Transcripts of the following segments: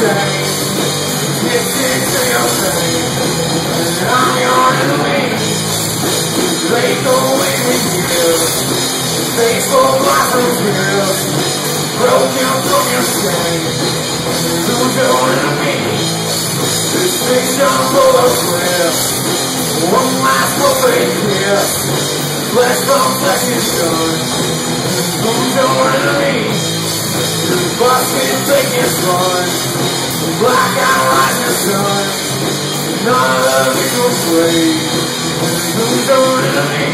shame. Addicted to your pain. And I'm your enemy. Lethal with you. Faithful blossoms here. Broken from your shame. Who's your enemy? This fiction full of clips. One last perfect kiss. Flesh from flesh is done. Who's your enemy? This busted fake is fun. Black out rising sun. None of it will free. Who's your enemy?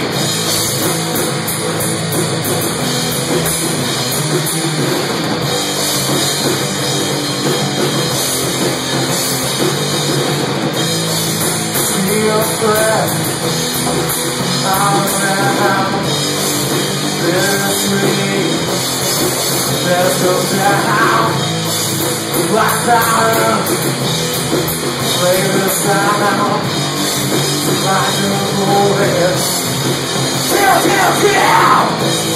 Your breath out now, bittersweet, settle down, black powder, play the sound, like a bullet, kill!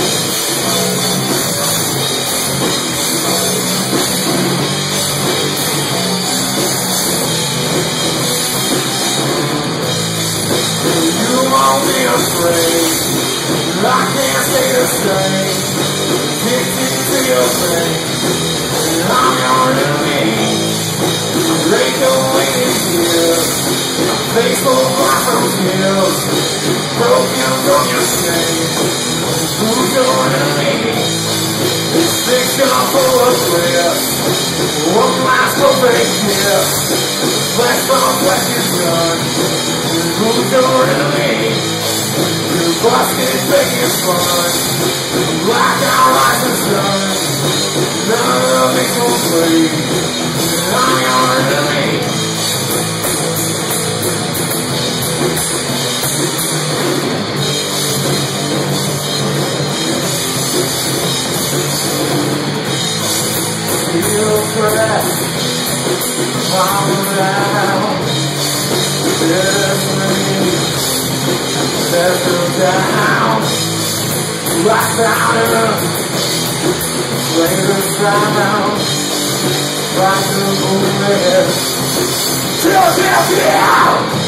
Afraid, I can't stay the same. Addicted to your pain, and I'm your enemy. Lethal waiting here, faithful blossoms here. Broken from your shame. Who's your enemy? This fiction full of clips. One last perfect kiss. Flesh from flesh is done. Who's your enemy? Busted fake is fun. Black out rising sun. None of it will free. I'm your enemy. Feel pressed all around. Bittersweet. Settle down, black powder, play the sound, like a bullet, kill!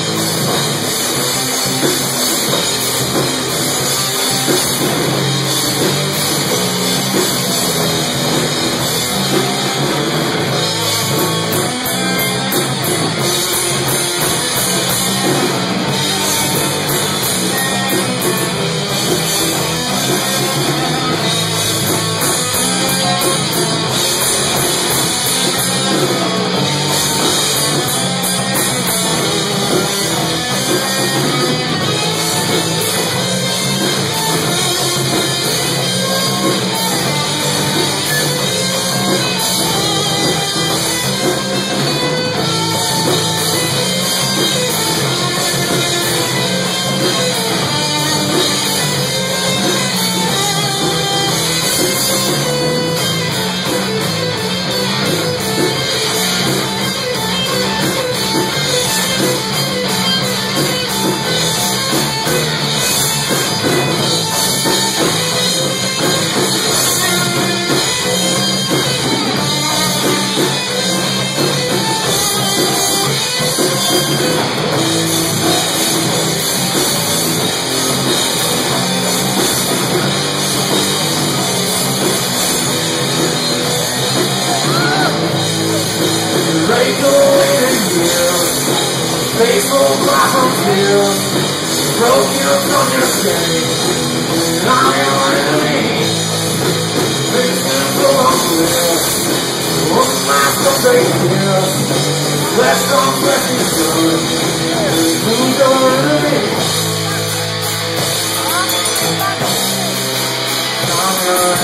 Faithful blossoms here, broken from your shame, and I'm your enemy. Fiction full of bliss, one last perfect kiss, flesh on flesh is good. Who's your enemy? I'm your